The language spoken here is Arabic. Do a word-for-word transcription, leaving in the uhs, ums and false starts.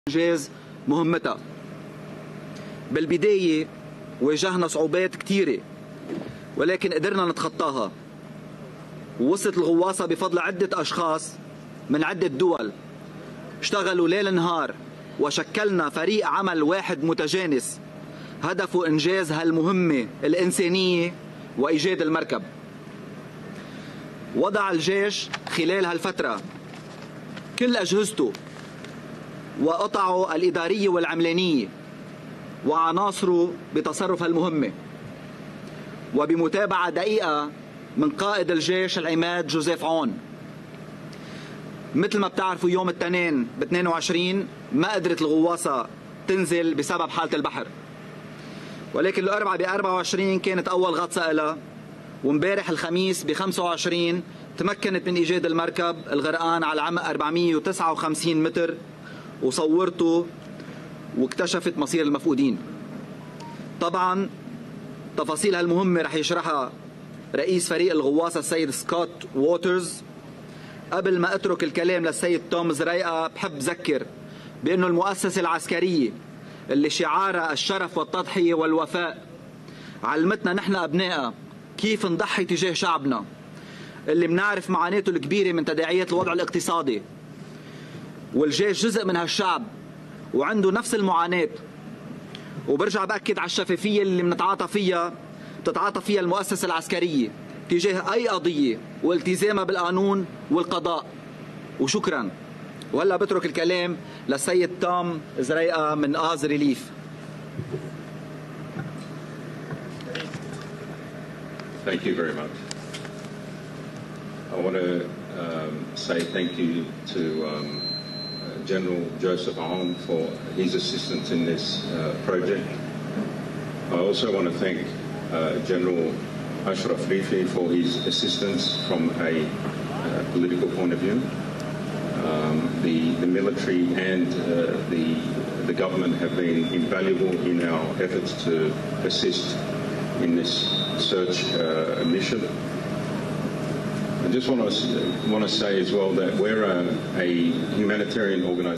إنجاز مهمتها. بالبداية واجهنا صعوبات كثيرة ولكن قدرنا نتخطاها، ووصلت الغواصة بفضل عدة أشخاص من عدة دول اشتغلوا ليل نهار، وشكلنا فريق عمل واحد متجانس هدفه إنجاز هالمهمة الإنسانية وإيجاد المركب. وضع الجيش خلال هالفترة كل أجهزته وقطعه الإدارية والعملانية وعناصره بتصرف هالمهمة، وبمتابعة دقيقة من قائد الجيش العماد جوزيف عون. مثل ما بتعرفوا يوم الاثنين ب اثنين وعشرين ما قدرت الغواصة تنزل بسبب حالة البحر، ولكن الأربعاء ب أربعة وعشرين كانت أول غطسة لها، ومبارح الخميس ب خمسة وعشرين تمكنت من إيجاد المركب الغرقان على عمق أربعمية وتسعة وخمسين متر، وصورته واكتشفت مصير المفقودين. طبعا تفاصيل هالمهمة رح يشرحها رئيس فريق الغواصة السيد سكوت ووترز. قبل ما اترك الكلام للسيد توم زريقة بحب ذكر بأنه المؤسسة العسكرية اللي شعارها الشرف والتضحية والوفاء علمتنا نحن أبنائها كيف نضحي تجاه شعبنا اللي بنعرف معاناته الكبيرة من تداعيات الوضع الاقتصادي، والجيش جزء من هالشعب وعنده نفس المعاناة. وبرجع بأكد على الشفافية اللي بنتعاطى فيها بتتعاطى فيها المؤسسة العسكرية تجاه أي قضية والتزامها بالقانون والقضاء. وشكرا. وهلا بترك الكلام للسيد توم زريقة من آز ريليف. Thank you very much. I want to um, say thank you to um, uh, General Joseph Aoun for his assistance in this uh, project. I also want to thank uh, General Ashraf Rifi for his assistance from a uh, political point of view. Um, the, the military and uh, the, the government have been invaluable in our efforts to assist in this search uh, mission. I just want to, want to say as well that we're a, a humanitarian organisation.